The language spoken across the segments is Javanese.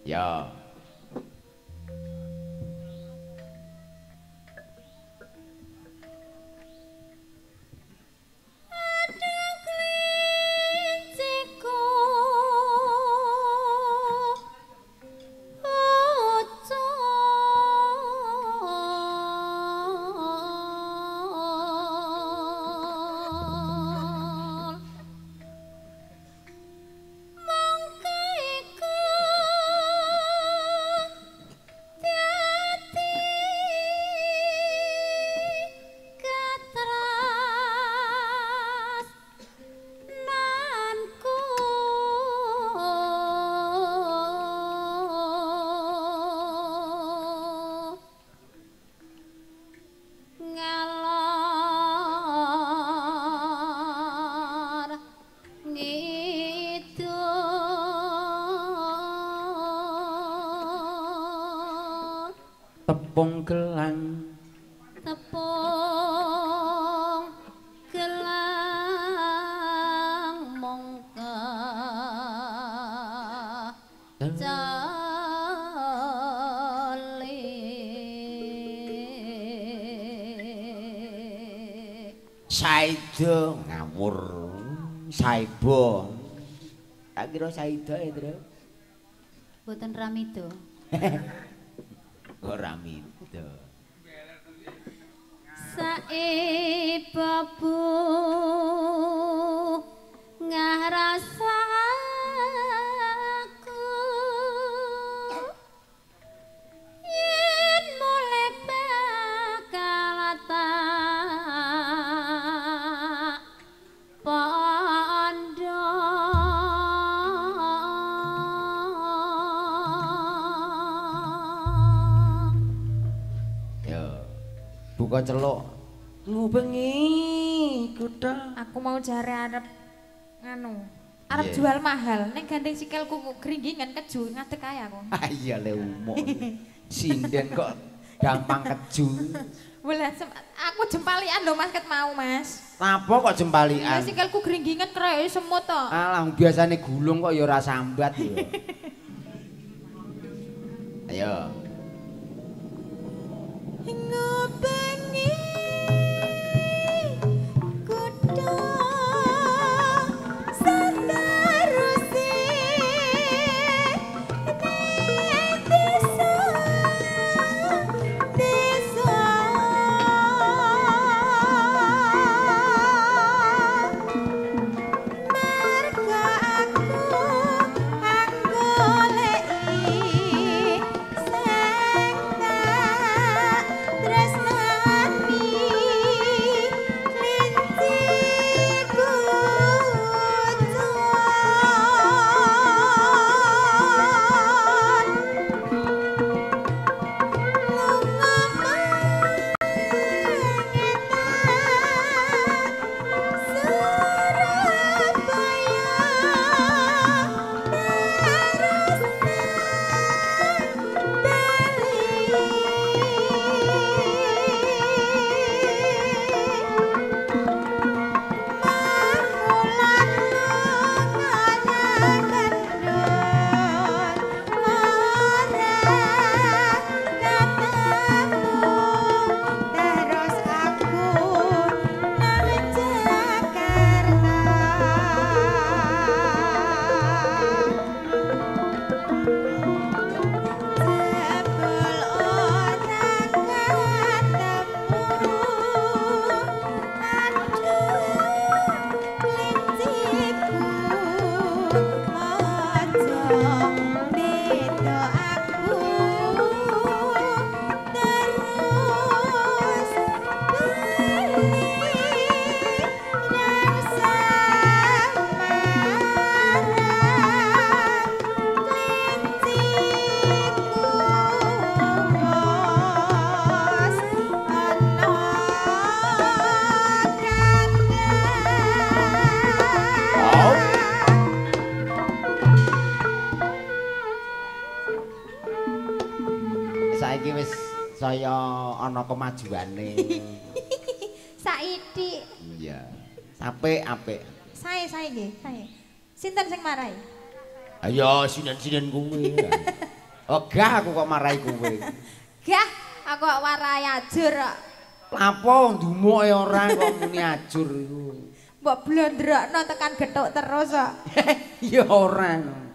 Ya. Tepung gelang mongka Saido ngawur Saibo tak kira Saido ya Tru boten ramido ora mido saibabu ngarasaku yen mulai bakal tak pondo buka celuk ngubengi kutha aku mau jare arep arep jual mahal ning gandeng sikilku gringgingan keju ngadeg ae aku iya le umuk sinden kok gampang keju boleh aku jempalian lho Mas ket mau Mas apa kok jempalian sikilku gringgingan krek semut to alah biasane gulung kok ya ora sambat ya ayo ngubengi kutha seterusé desa marga aku goleki sing tak tresnani linciku terus aku nang saiki wis saya ana kemajuane saiki iya apik sae nggih sae sinten sing marai ayo sinen-sinen kuwi Ogah aku kok marahi kowe. Gah, aku kok warai ajur kok. Lapo ndumuke ora kok muni ajur iku. Mbok blondrokno tekan gethuk terus kok. Ya ora.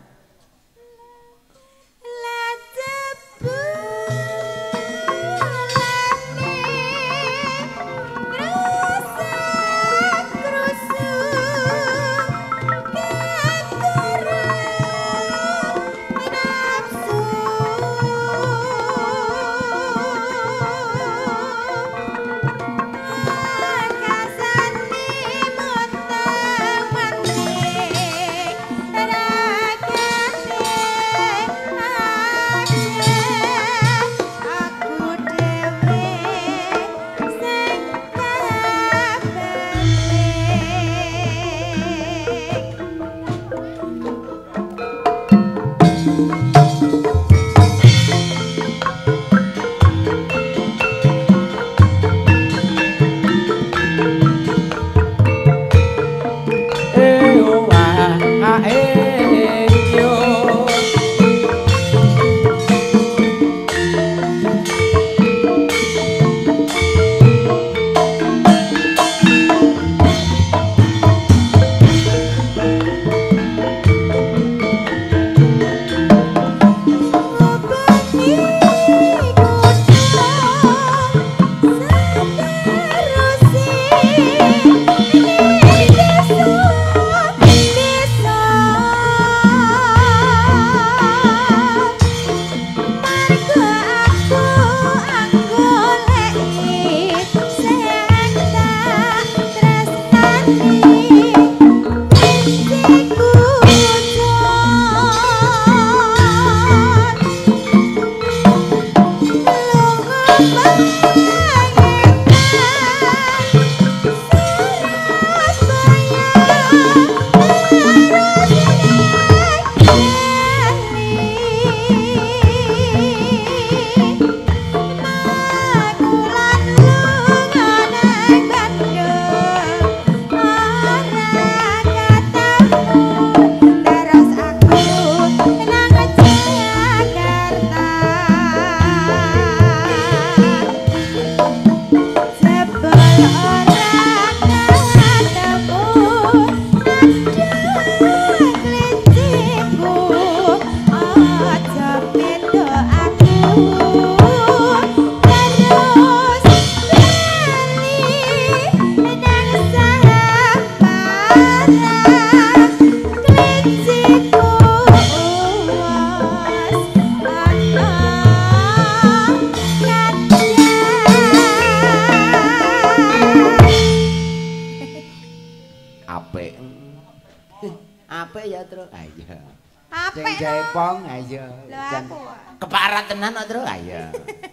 Apik ya, Tru. Ah iya. Apik. Sing gawe pong, ayo. Lho aku. Keparat tenan kok, Tru. Ayo.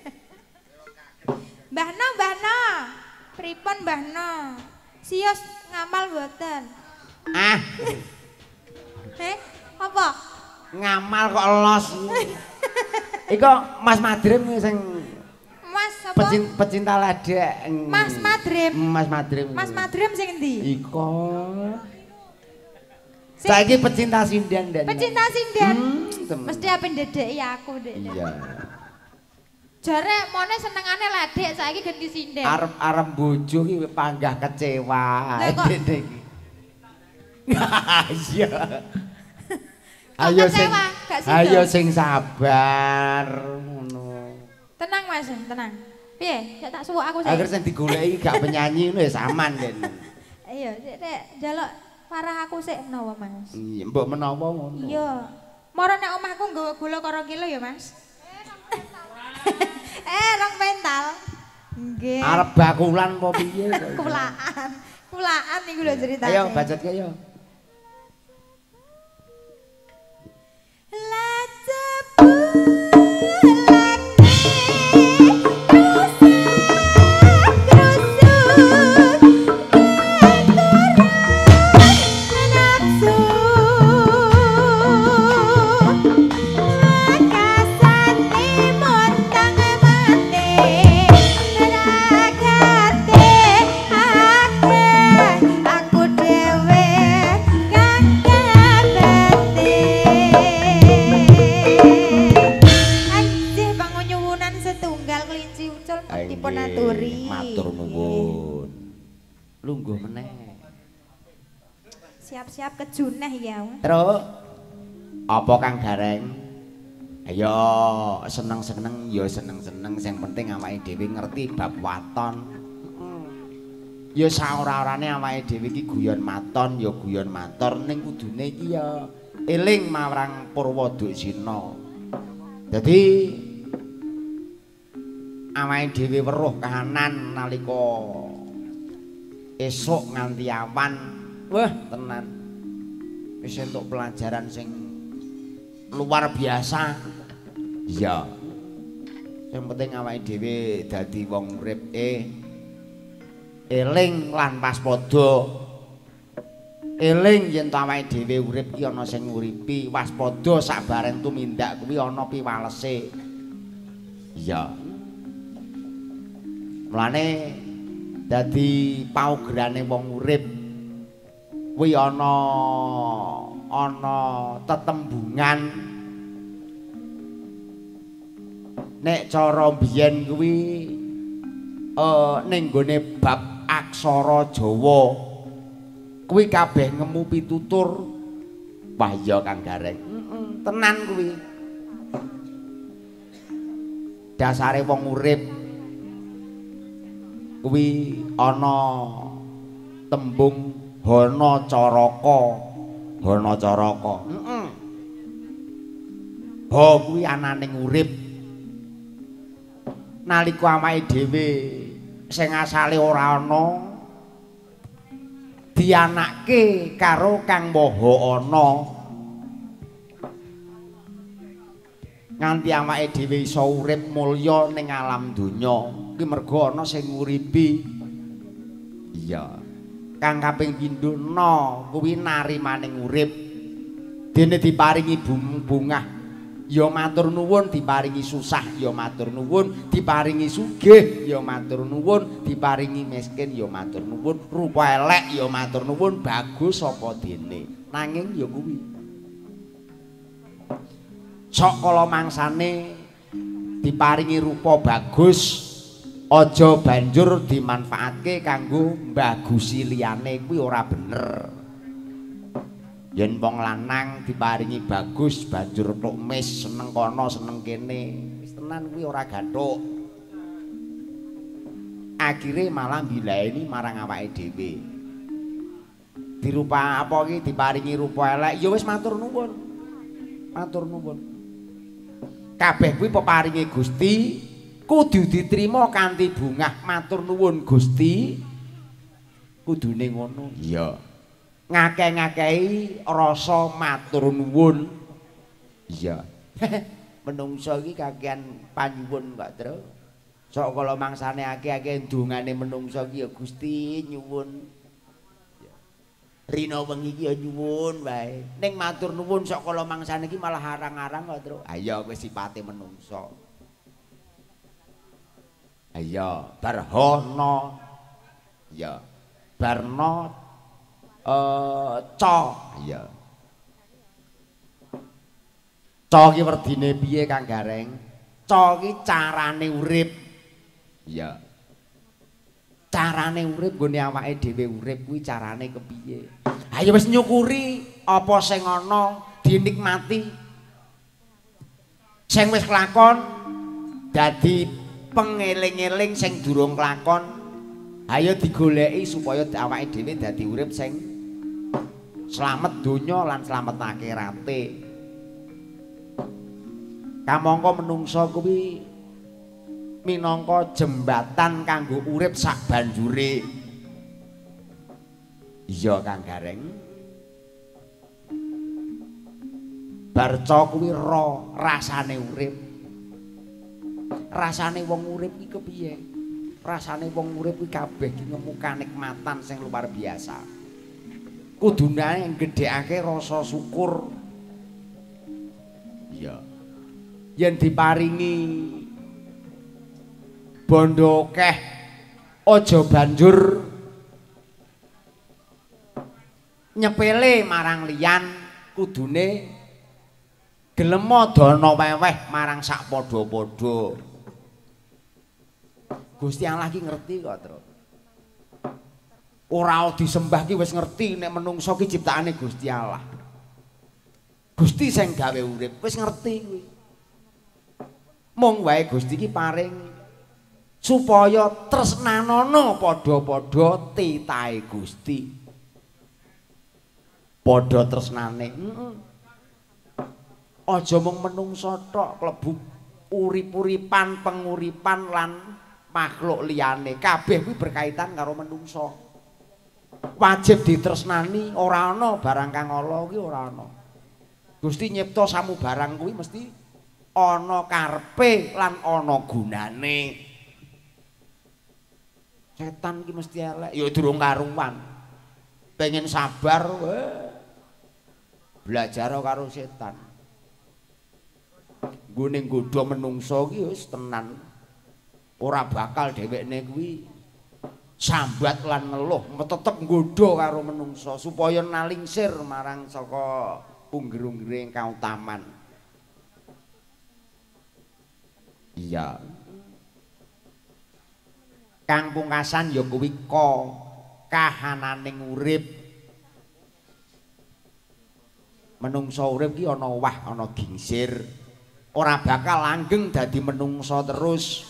Mbah No. Pripun Mbah No? Sios ngamal mboten? Ah. Apa? Ngamal kok los. Iku Mas Madrim sing Mas apa? Pecinta ladek. Mas Madrim. Mas Madrim. Mas Madrim sing endi? Iko. Saiki pecinta sinden dan. Pecinta sinden. Mesti ape ndedeki aku, Dek. Iya. Jare mone senengane ladek saiki ganti sinden. Arep bojo ki panggah kecewa. Dek. Iya. Ayo sing sabar ngono. Tenang Mas, tenang. Piye? Sak tak suwuk aku sik. Agar sing digoleki gak penyanyi ngono ya saman, Den. Iya, sik Dek, njaluk parah aku sik menawa Mas. Iya, mbok menawa ngono. Iya. Moro nek omahku nggawa gula karo kilo ya Mas. Rong pental. Nggih. Arep bakulan apa piye kok. Kulaan. Kulaan niku lho ceritane. Ayo bacotke yo. Aku dewe Matur nuwun. Lungguh meneh. Siap-siap kejuneh ya. Terus apa Kang Gareng? Ayo seneng-seneng ya seneng-seneng sing penting awake dhewe ngerti bab waton. Ya saora-orane awake dhewe iki guyon maton ya guyon matur ning kudune iki ya eling marang Purwadasina. Dadi awake dhewe weruh kahanan nalika esuk nganti awan. Wah, tenan. Wis entuk pelajaran sing luar biasa. Iya. Yang penting awake dhewe dadi wong urip eling lan waspada. Eling yen awake dhewe urip iki ana sing nguripi, waspada sabareng tumindak kuwi ana piwalese. Iya. Mulane dadi paugerane wong urip kuwi ana tetembungan. Nek cara biyen kuwi ning gone bab aksara Jawa kuwi kabeh ngemu pitutur. Wah ya Kang Gareng. Tenan kuwi. Dasare wong urip kuwi ana tembung hana caraka. Hana caraka. Ha kuwi ananing urip. Nalika awake dhewe sing asale ora ana dianakke karo Kang Maha Ana. Nganti awake dhewe iso urip mulya ning alam donya kuwi mergo ana sing nguripi. Iya. Kang kaping pindho kuwi nari maning urip. Dene diparingi bungah ya matur nuwun, diparingi susah ya matur nuwun, diparingi sugih ya matur nuwun, diparingi miskin ya matur nuwun, rupa elek ya matur nuwun, bagus apa dene. Nanging ya kuwi. Sok kala mangsane diparingi rupa bagus, aja banjur dimanfaatke kanggo mbagusi liyane, kuwi ora bener. Yen wong lanang diparingi bagus banjur tukmis seneng kono seneng kene, wis tenan kuwi ora gathuk. Akhire malah mbilaeni marang awake dhewe. Dirupa apa iki diparingi rupa elek ya wis matur nuwun. Matur nuwun. Kabeh kuwi peparinge Gusti kudu diterima kanthi bungah. Matur nuwun Gusti. Kudune ngono. Iya. Ngakeh-ngakehi rasa matur nuwun. Iya. Menungso iki kakehan panyuwun Pak Tru. Sok kala mangsane akeh-akeh dongane menungso iki ya Gusti nyuwun. Rina wengi iki ya nyuwun wae. Ning matur nuwun sok kala mangsane iki malah arang-arang Pak Tru. Ayo kuwi sipate menungso. Ayo barhono. Ya. Barno iya. Ki werdine piye Kang Gareng? Ki carane urip. Iya. Carane urip nggone awake dhewe urip kuwi carane kepiye? Ayo wis nyukuri apa sing ana, dinikmati. Sing wis kelakon dadi pengeling-eling sing durung kelakon. Ayo digoleki supaya awake dhewe dadi urip sing slamet donya lan slamet akhirate. Kamangka menungso kuwi minangka jembatan kanggo urip sak banjure. Iya Kang Gareng. Barca kuwi rasane urip. Rasane wong urip iki kepiye? Rasane wong urip kuwi kabeh iki ngemu kanikmatan sing luar biasa. Kudune nggedhekake rasa syukur. Iya. Yen diparingi bondo akeh aja banjur nyepele marang liyan, kudune gelem dana weweh marang sak padha-padha. Gusti Allah ki ngerti kok, Tru. Ora disembah ki wis ngerti nek menungso ki ciptaane Gusti Allah. Gusti sing gawe urip wis ngerti kuwi. Mung wae Gusti ki paring supaya tresnanono padha-padha titahe Gusti. Padha tresnane. Aja mung menungso tok klebu urip-uripan, penguripan lan makhluk liyane. Kabeh kuwi berkaitan karo menungso. Wajib ditresnani, ora ana barang kang ala kuwi ora ana. Gusti nyipta samu barang kuwi mesti ana karepe lan ana gunane. Setan ki mesti elek, ya durung karuan. Pengen sabar, belajar karo setan. Nggone nggodha menungso ki wis tenan. Ora bakal dhewekne kuwi sambat lan ngeluh, tetep nggodha karo menungso supaya nalingsir marang saka ungger-unggering kautaman. Iya. Kang pungkasan ya kuwi kahananing urip. Menungso urip ki ana wah, ana gingsir. Ora bakal langgeng dadi menungso terus.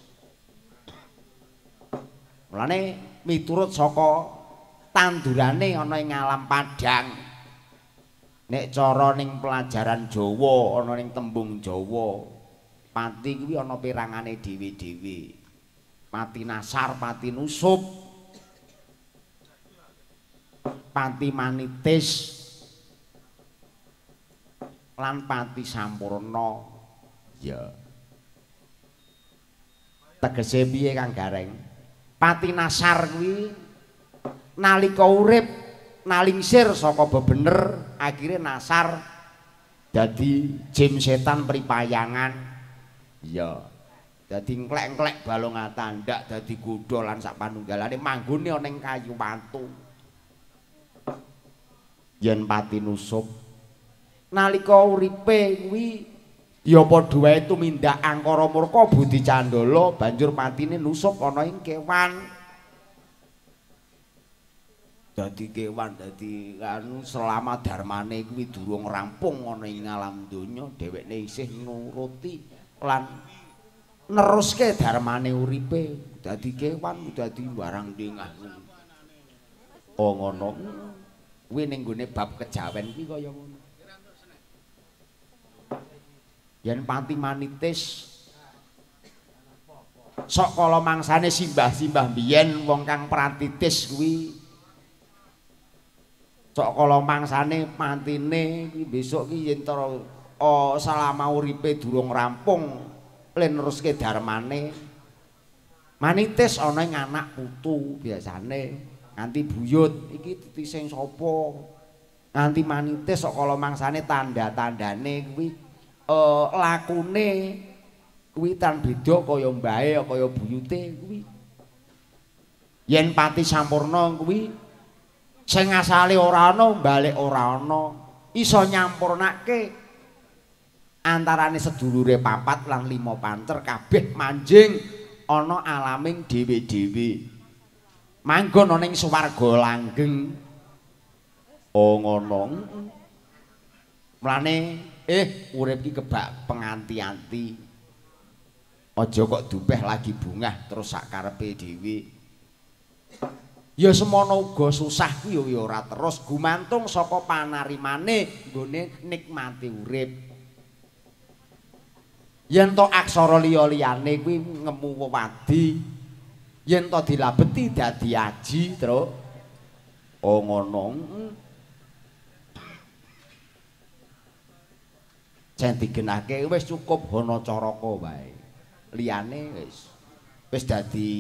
Mulane miturut saka tandurane ana ing alam padang. Nek cara ning pelajaran Jawa, ana ning tembung Jawa, pati kuwi ana pirangane dhewe-dhewe. Pati nasar, pati nusup, pati manitis, lan pati sampurna. Ya. Tegese piye Kang Gareng? Pati nasar kuwi nalika urip nalingsir saka bebener akhire nasar dadi jin setan pripayangan. Ya. Dadi ngklek-ngklek balung tandak dadi godha lan sak panunggalane manggone ana ing kayu watu. Yen pati nusup nalika uripe kuwi ya padha wae tumindak angkara murka budi candala banjur patine nusup ana ing kewan. Dadi kewan dadi anu selama darmane kuwi durung rampung ana ing alam donya dhewekne isih nuruti lan neruske darmane uripe dadi kewan dadi barang dengah. Oh ngono. Kuwi ning gone bab kejawen kuwi kaya ngono. Yen pati manitis sok kala mangsane simbah-simbah biyen wong kang pratitis kuwi sok kala mangsane mantine kuwi besok ki yen selama uripe durung rampung len neruske darmane manitis ana ing anak putu biasane nganti buyut iki titi sing sapa nganti manitis sok kala mangsane tanda-tandane kuwi lakune kuwi tan beda kaya mbae kaya buyute kuwi. Yen pati sampurna kuwi sing asale ora ana balik ora ana, iso nyampurnake antarane sedulure papat lan 5 pancer kabeh manjing ana alaming dhewe-dhewe. Manggon ana ing swarga langgeng. Oh ngono. Mulane urip ki kebak penganti-anti. Aja kok dupeh lagi bungah terus sak karepe dhewe. Ya semono uga susah ki ya ora terus gumantung saka panarimane nggone nikmati urip. Yen to aksara liya-liyane kuwi ngemu wewadi, yen to dilabeti dadi aji, Tru. Oh ngono. Jan digenahke wis cukup Hana Caraka wae. Liyane wis dadi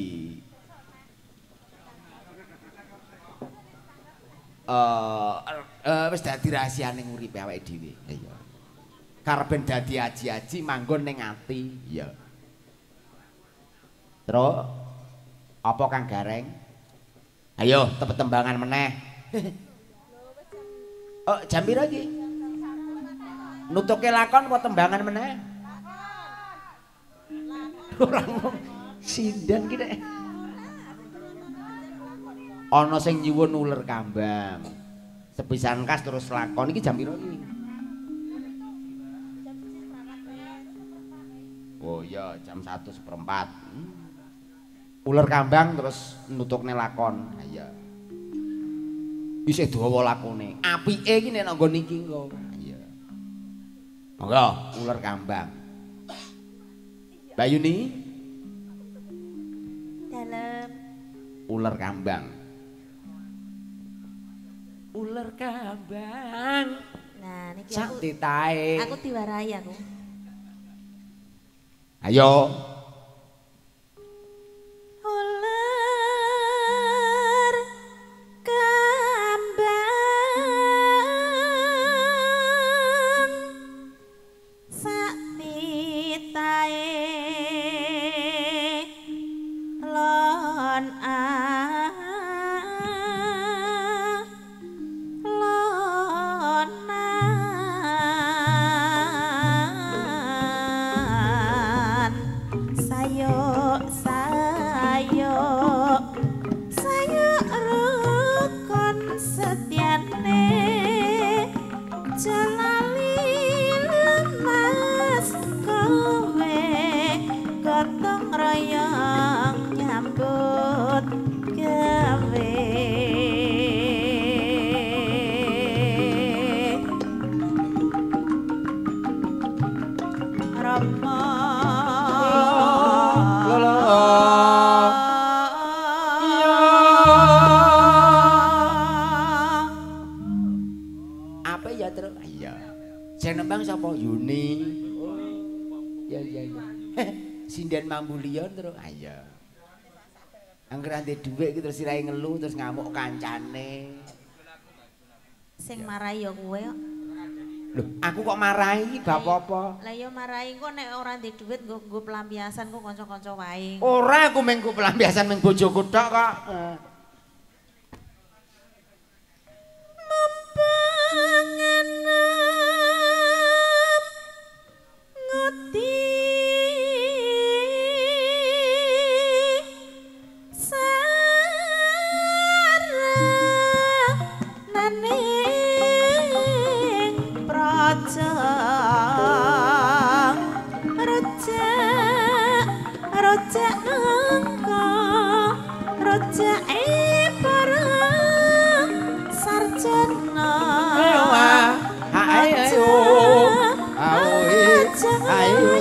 wis dadi rahasiane uripe awake dhewe. Iya. Karepen dadi aji-aji manggon ning ati, iya. Terus apa Kang Gareng? Ayo tepet tembangan meneh. Oh, jam pira iki? Nutuke lakon apa tembangan meneh? Sinden ki nek. Ana sing nyuwun uler kambang. Sepisan kas terus lakon iki jam piro iki? Oh iya, jam 1:04. Uler kambang terus nutukne lakon. Ha iya. Isih dawa lakone. Apike iki nek nggon iki kok. Iya. Monggo, uler kambang. Bayuni? Dalem. Uler kambang. Uler kambang. Nah, niki Sak aku titahe. aku diwarai aku. Ayo. Ular kambang sak titahe lon lonan sayok sayok sayok rukun setiane jalali lemas kowe gotong royong nyambut gawe Rama Apa ya terus? Iya. Sing nembang sapa? Yuni. Oh. Ya ya ya. Sinden Mambulion terus. Iya. Angger ante dhuwit iki terus sirahe ngelu terus ngamuk kancane. sing marahi ya kowe kok. Loh, aku kok marahi bab apa? Lah ya marahi kok nek ora ndek dhuwit nggo pelampiasan kok kanca-kanca wae. Ora aku mengku pelampiasan meng bojoku tok kok. Nguti saraning praja rojak nangka rojake bareng sarjana Ayo. Ayo.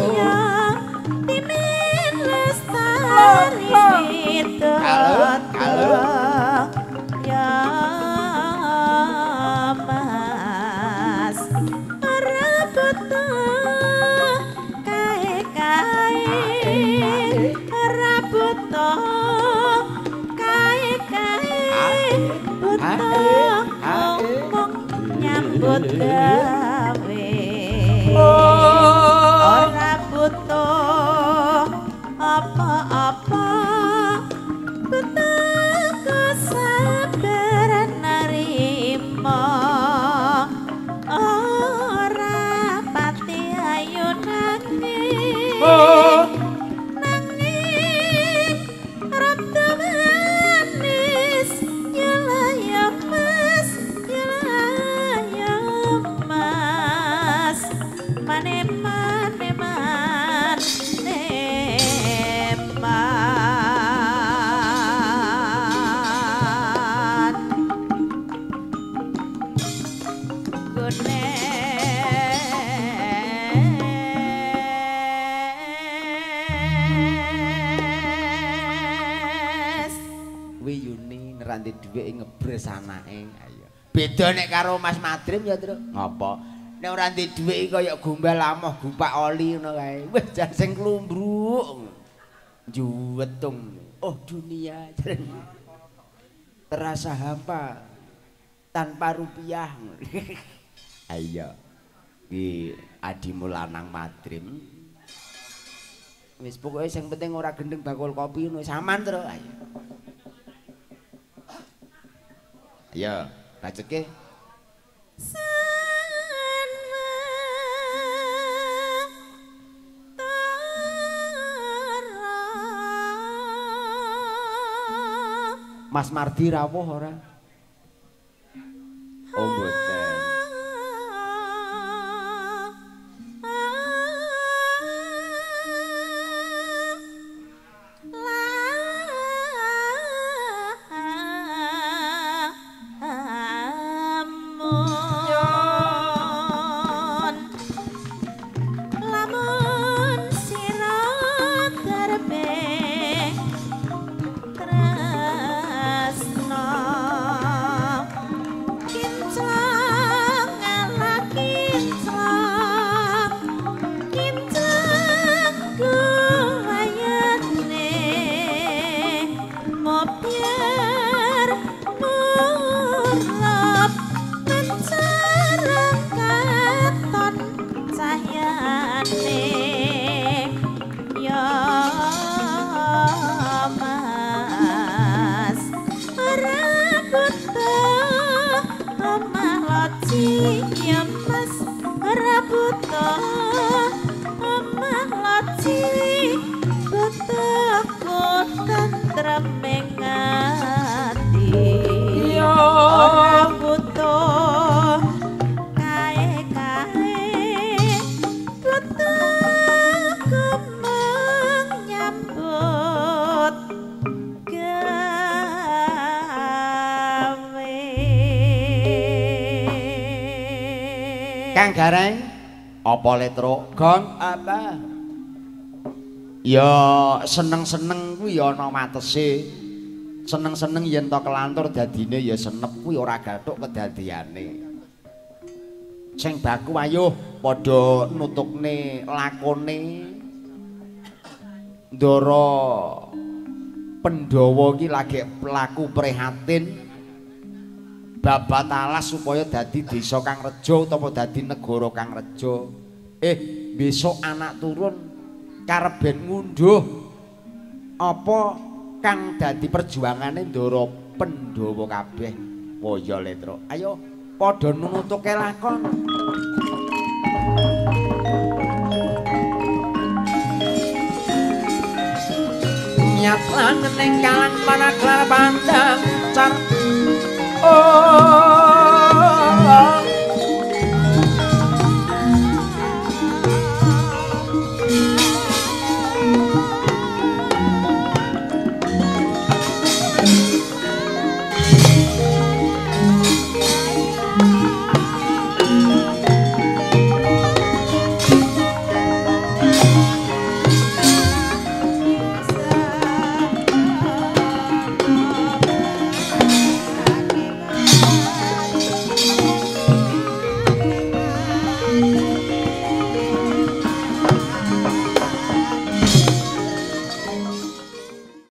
Timin lestari Kalau. ya mas rabuta kae-kae rabuta kae-kae buta ngomong nyambut gawe ora butuh apa-apa butuh kesabaran narima ora pati ayu nanging nanging rada manis nyala ya mas nyala ya mas mane mane mane man gones Kuwi Yuni neranti dhuwit ngebres anake. Ayo. Beda nek karo Mas Madrim ya, Tru. Ngopo? Nek ora ndek dhuwit iki kaya gombal amoh gupak oli ngono kae. Wis jan sing klumbruk. Juwetung. Oh dunia. Terasa hampa tanpa rupiah. Ayo. Ki adimu lanang Madrim. Wis pokoke sing penting ora gendeng bakul kopi ngono saman terus. Ayo. Ayo, baceke. Sanwa Mas Mardi rawuh ora? Oh mboten. Kang Gareng apa letro gong apa ya seneng-seneng kuwi ya ana watese seneng-seneng yen to kelantur dadine ya senep kuwi ora gathuk kedadiane sing baku ayo padha nutukne lakone ndara Pandhawa iki lagi laku prihatin babat alas supaya dadi desa kang reja utawa dadi negara kang reja. Besok anak turun karep ben ngunduh apa kang dadi perjuangane ndara Pandhawa kabeh. Waya Letro. Ayo padha nunutuke lakon. Nyat lan ning kalang panaglar pandang car oh